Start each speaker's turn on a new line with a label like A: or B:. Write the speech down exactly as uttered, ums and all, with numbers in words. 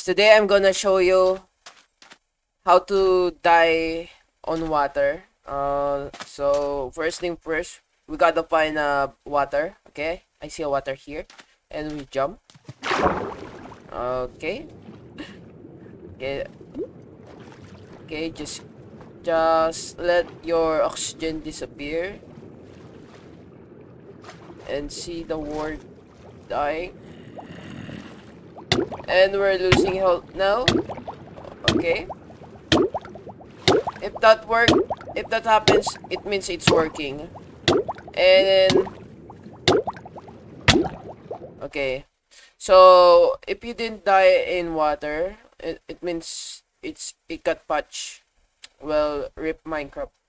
A: today I'm gonna show you how to die on water. Uh, so first thing first, we gotta find uh water. Okay, I see a water here, and we jump. Okay, okay, okay. Just, just let your oxygen disappear, and see the word dying. And we're losing health now. Okay. If that work, if that happens, it means it's working. And then, okay. So if you didn't die in water, it, it means it's it got patched. Well, rip Minecraft.